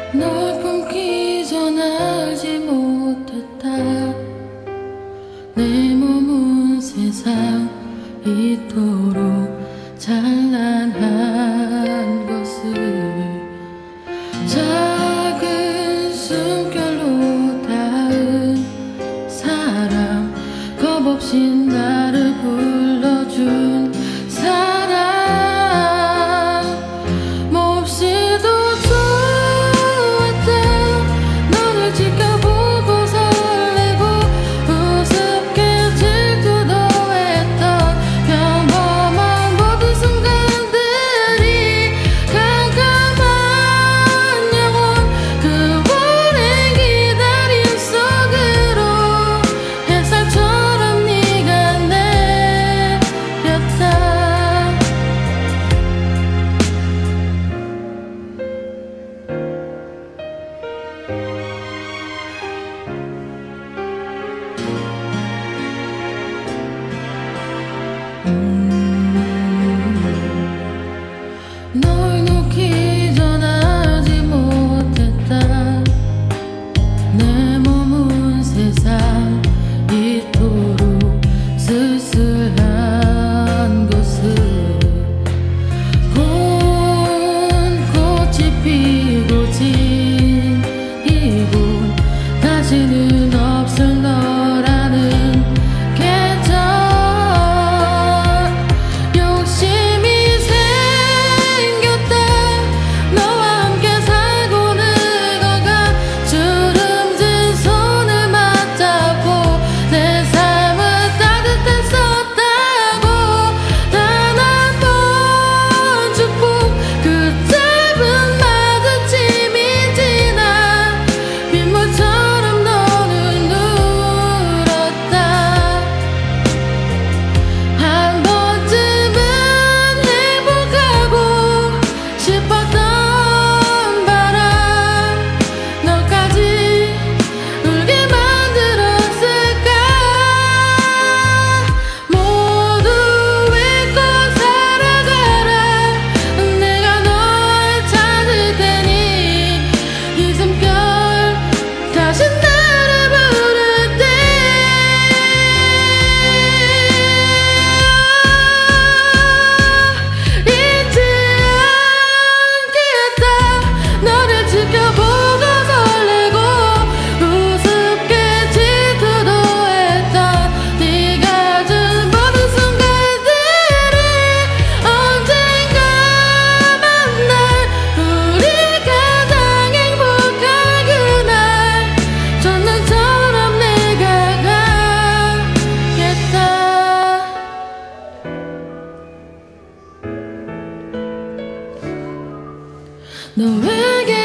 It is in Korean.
널 품기 전 알지 못했다. 내 몸은 세상 이토록 찬란한 것을 작은 숨결로 닿은 사람, 겁없이 나를 불러준 사람, 몹시도 좋았다. 너를 지켜보고 설레고 우습게 질투도 했던 평범한 모든 순간들이 깜깜한 영혼, 그 오랜 기다림 속으로 햇살처럼 네가 내렸다. 널 놓기 전 알지 못했다. 내 몸은 세상 이토록 쓸쓸한 것을 본 꽃이 피고 진 이곳 다시는 없을 너라는 계절. 욕심이 생겼다. 너와 함께 살고 늙어가 주름진 손을 맞잡고 내 삶은 따뜻했었다고. 단 한 번 축복, 그 짧은 마주침이 지나 빗물처럼 너는 울었다. 한 번쯤은 행복하고 싶었던 바람, 너까지 울게 만들었을까. 모두 잊고 살아가라. 내가 널 찾을 테니 이 숨결 다시 나를 부를 때 잊지 않겠다. 너를 지켜보고 설레고 우습게 질투도 했던 네가 준 모든 순간들이 언젠가 만날, 우리 가장 행복한 그날 첫눈처럼 내가 가겠다. 너에게